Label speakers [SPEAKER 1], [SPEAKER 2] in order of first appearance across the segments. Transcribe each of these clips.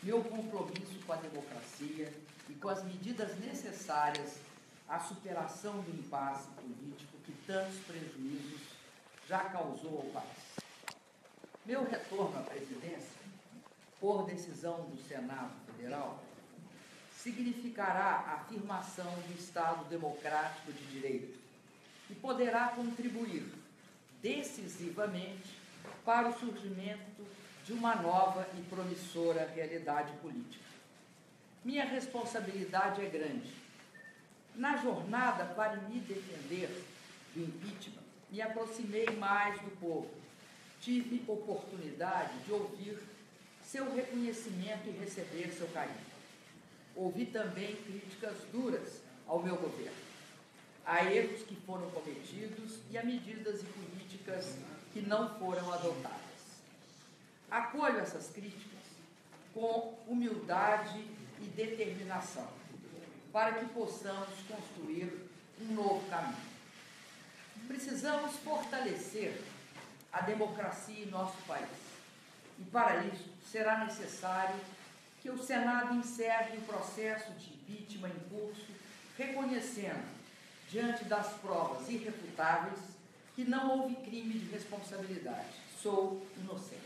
[SPEAKER 1] meu compromisso com a democracia e com as medidas necessárias à superação do impasse político que tantos prejuízos já causou ao país. Meu retorno à presidência, por decisão do Senado Federal, significará a afirmação do Estado democrático de direito e poderá contribuir decisivamente para o surgimento de uma nova e promissora realidade política. Minha responsabilidade é grande. Na jornada para me defender do impeachment, me aproximei mais do povo. Tive oportunidade de ouvir seu reconhecimento e receber seu carinho. Ouvi também críticas duras ao meu governo, a erros que foram cometidos e a medidas e políticas que não foram adotadas. Acolho essas críticas com humildade e determinação, para que possamos construir um novo caminho. Precisamos fortalecer a democracia em nosso país, e para isso será necessário que o Senado encerre o processo de impeachment em curso, reconhecendo, diante das provas irrefutáveis, que não houve crime de responsabilidade. Sou inocente.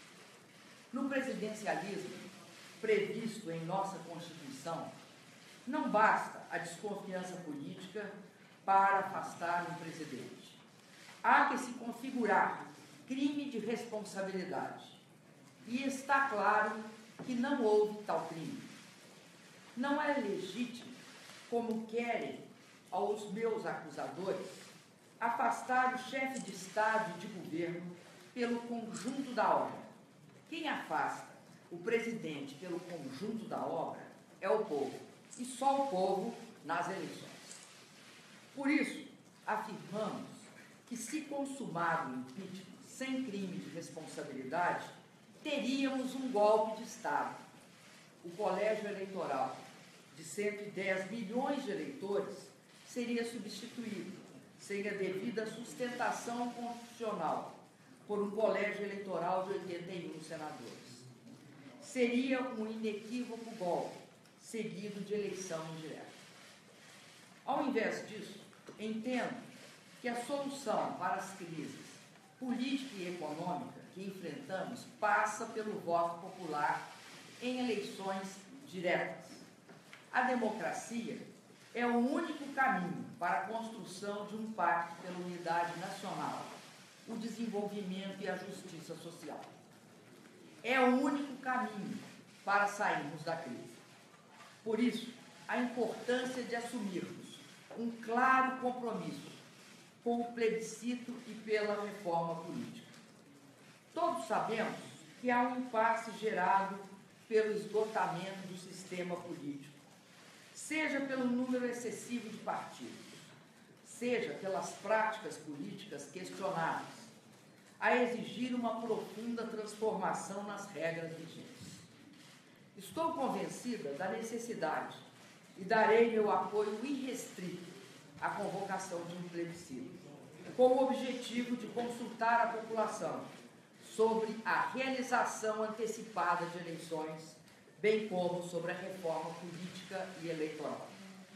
[SPEAKER 1] No presidencialismo previsto em nossa Constituição, não basta a desconfiança política para afastar um presidente. Há que se configurar crime de responsabilidade. E está claro que não houve tal crime. Não é legítimo, como querem aos meus acusadores, afastar o chefe de Estado e de governo pelo conjunto da obra. Quem afasta o presidente pelo conjunto da obra é o povo, e só o povo nas eleições. Por isso, afirmamos que, se consumado o impeachment sem crime de responsabilidade, teríamos um golpe de Estado. O colégio eleitoral de 110 milhões de eleitores seria substituído, sem a devida sustentação constitucional, por um colégio eleitoral de 81 senadores. Seria um inequívoco golpe, seguido de eleição indireta. Ao invés disso, entendo que a solução para as crises política e econômica que enfrentamos passa pelo voto popular em eleições diretas. A democracia é o único caminho para a construção de um pacto pela unidade nacional, o desenvolvimento e a justiça social. É o único caminho para sairmos da crise. Por isso, a importância de assumirmos um claro compromisso com o plebiscito e pela reforma política. Todos sabemos que há um impasse gerado pelo esgotamento do sistema político, seja pelo número excessivo de partidos, seja pelas práticas políticas questionáveis, a exigir uma profunda transformação nas regras vigentes. Estou convencida da necessidade e darei meu apoio irrestrito à convocação de um plebiscito, com o objetivo de consultar a população sobre a realização antecipada de eleições, bem como sobre a reforma política e eleitoral.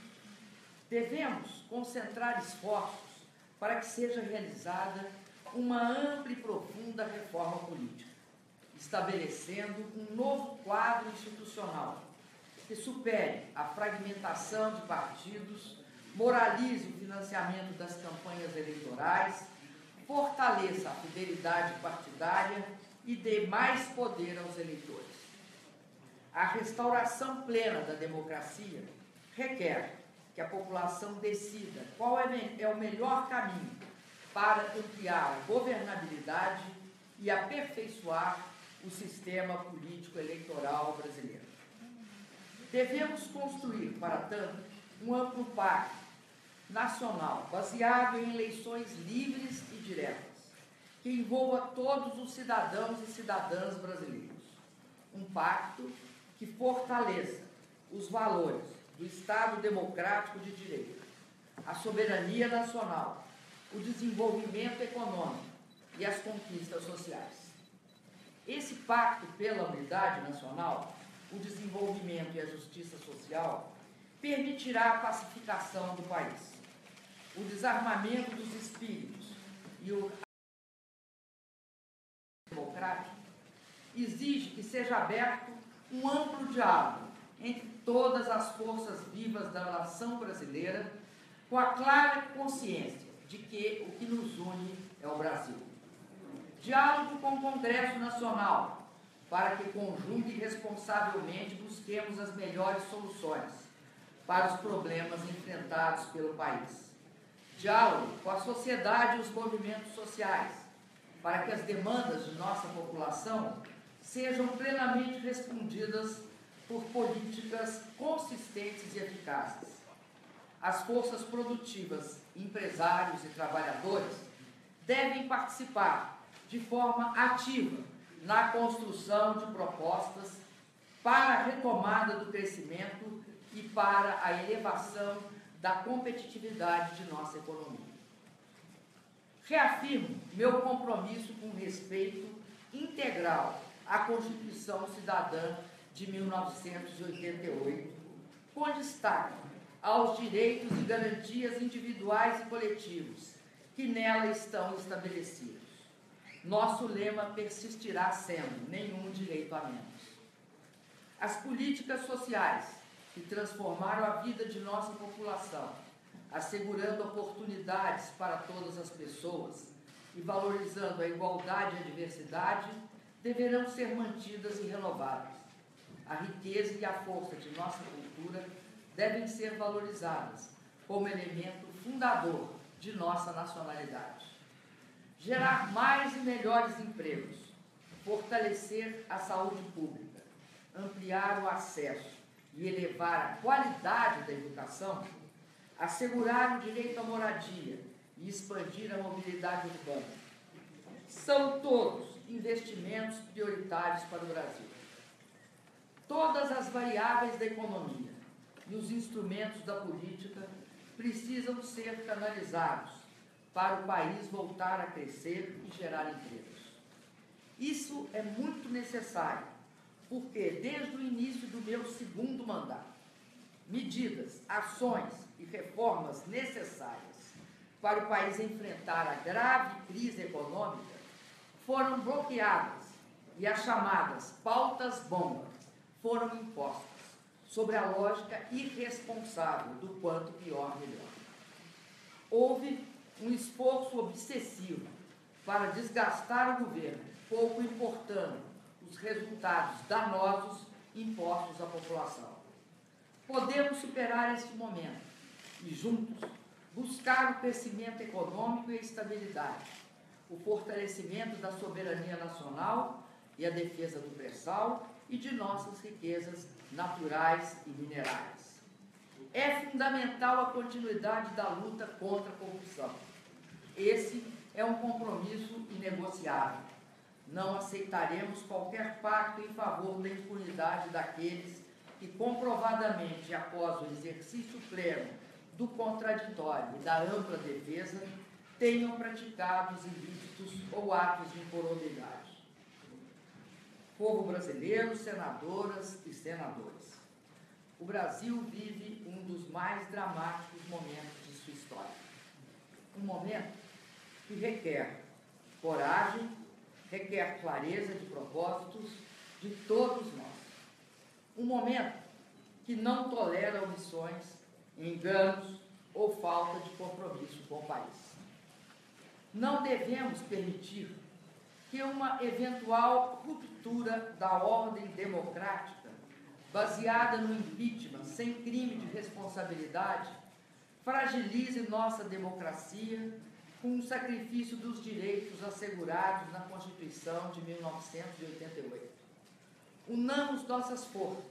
[SPEAKER 1] Devemos concentrar esforços para que seja realizada uma ampla e profunda reforma política, estabelecendo um novo quadro institucional que supere a fragmentação de partidos, moralize o financiamento das campanhas eleitorais, fortaleça a fidelidade partidária e dê mais poder aos eleitores. A restauração plena da democracia requer que a população decida qual é o melhor caminho para ampliar a governabilidade e aperfeiçoar o sistema político-eleitoral brasileiro. Devemos construir, para tanto, um amplo pacto nacional baseado em eleições livres e diretas, que envolva todos os cidadãos e cidadãs brasileiros. Um pacto que fortaleça os valores do Estado democrático de direito, a soberania nacional, o desenvolvimento econômico e as conquistas sociais. Esse pacto pela unidade nacional o desenvolvimento e a justiça social, permitirá a pacificação do país. O desarmamento dos espíritos e o democrático exige que seja aberto um amplo diálogo entre todas as forças vivas da nação brasileira, com a clara consciência de que o que nos une é o Brasil. Diálogo com o Congresso Nacional, para que conjunto e responsavelmente busquemos as melhores soluções para os problemas enfrentados pelo país. Diálogo com a sociedade e os movimentos sociais, para que as demandas de nossa população sejam plenamente respondidas por políticas consistentes e eficazes. As forças produtivas, empresários e trabalhadores devem participar de forma ativa na construção de propostas para a retomada do crescimento e para a elevação da competitividade de nossa economia. Reafirmo meu compromisso com respeito integral à Constituição Cidadã de 1988, com destaque aos direitos e garantias individuais e coletivos que nela estão estabelecidos. Nosso lema persistirá sendo: nenhum direito a menos. As políticas sociais que transformaram a vida de nossa população, assegurando oportunidades para todas as pessoas e valorizando a igualdade e a diversidade, deverão ser mantidas e renovadas. A riqueza e a força de nossa cultura devem ser valorizadas como elemento fundador de nossa nacionalidade. Gerar mais e melhores empregos, fortalecer a saúde pública, ampliar o acesso e elevar a qualidade da educação, assegurar o direito à moradia e expandir a mobilidade urbana. São todos investimentos prioritários para o Brasil. Todas as variáveis da economia e os instrumentos da política precisam ser canalizados para o país voltar a crescer e gerar empregos. Isso é muito necessário, porque desde o início do meu segundo mandato, medidas, ações e reformas necessárias para o país enfrentar a grave crise econômica foram bloqueadas e as chamadas pautas-bomba foram impostas sobre a lógica irresponsável do quanto pior, melhor. Houve um esforço obsessivo para desgastar o governo, pouco importando os resultados danosos impostos à população. Podemos superar este momento e, juntos, buscar o crescimento econômico e a estabilidade, o fortalecimento da soberania nacional e a defesa do pré-sal e de nossas riquezas naturais e minerais. É fundamental a continuidade da luta contra a corrupção. Esse é um compromisso inegociável. Não aceitaremos qualquer pacto em favor da impunidade daqueles que comprovadamente, após o exercício pleno do contraditório e da ampla defesa, tenham praticado os ilícitos ou atos de improbidade. Povo brasileiro, senadoras e senadores, o Brasil vive um dos mais dramáticos momentos de sua história. Um momento que requer coragem, requer clareza de propósitos de todos nós. Um momento que não tolera omissões, enganos ou falta de compromisso com o país. Não devemos permitir que uma eventual ruptura da ordem democrática, baseada no impeachment sem crime de responsabilidade, fragilize nossa democracia com o sacrifício dos direitos assegurados na Constituição de 1988. Unamos nossas forças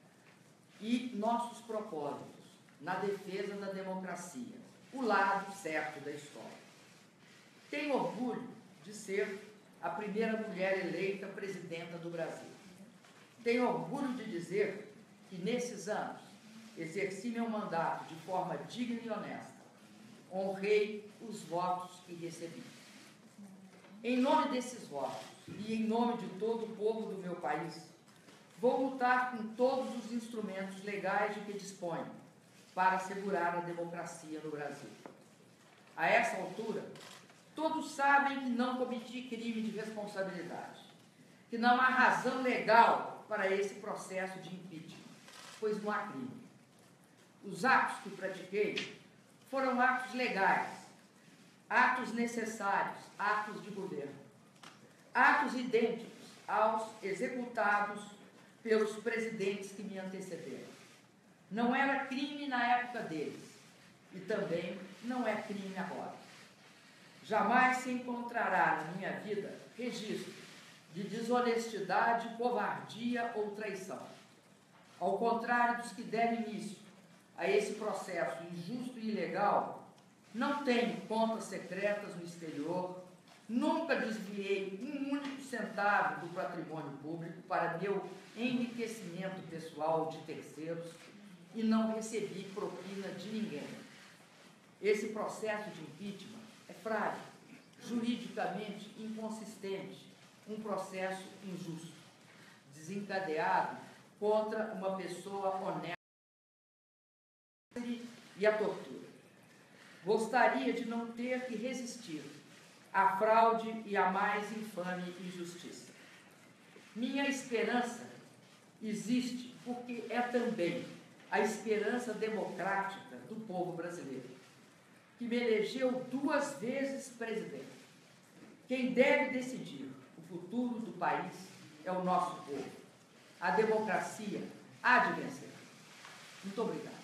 [SPEAKER 1] e nossos propósitos na defesa da democracia, o lado certo da história. Tenho orgulho de ser a primeira mulher eleita presidenta do Brasil. Tenho orgulho de dizer que, nesses anos, exerci meu mandato de forma digna e honesta. Honrei os votos que recebi. Em nome desses votos e em nome de todo o povo do meu país, Vou lutar com todos os instrumentos legais de que disponho para assegurar a democracia no Brasil. A essa altura, todos sabem que não cometi crime de responsabilidade, que não há razão legal para esse processo de impeachment, pois não há crime. Os atos que pratiquei foram atos legais, atos necessários, atos de governo, atos idênticos aos executados pelos presidentes que me antecederam. Não era crime na época deles e também não é crime agora. Jamais se encontrará na minha vida registro de desonestidade, covardia ou traição. Ao contrário dos que deram início a esse processo injusto e ilegal, não tenho contas secretas no exterior, nunca desviei um único centavo do patrimônio público para meu enriquecimento pessoal de terceiros e não recebi propina de ninguém. Esse processo de impeachment é frágil, juridicamente inconsistente, um processo injusto, desencadeado contra uma pessoa honesta e a tortura. Gostaria de não ter que resistir à fraude e à mais infame injustiça. Minha esperança existe porque é também a esperança democrática do povo brasileiro, que me elegeu 2 vezes presidente. Quem deve decidir o futuro do país é o nosso povo. A democracia há de vencer. Muito obrigado.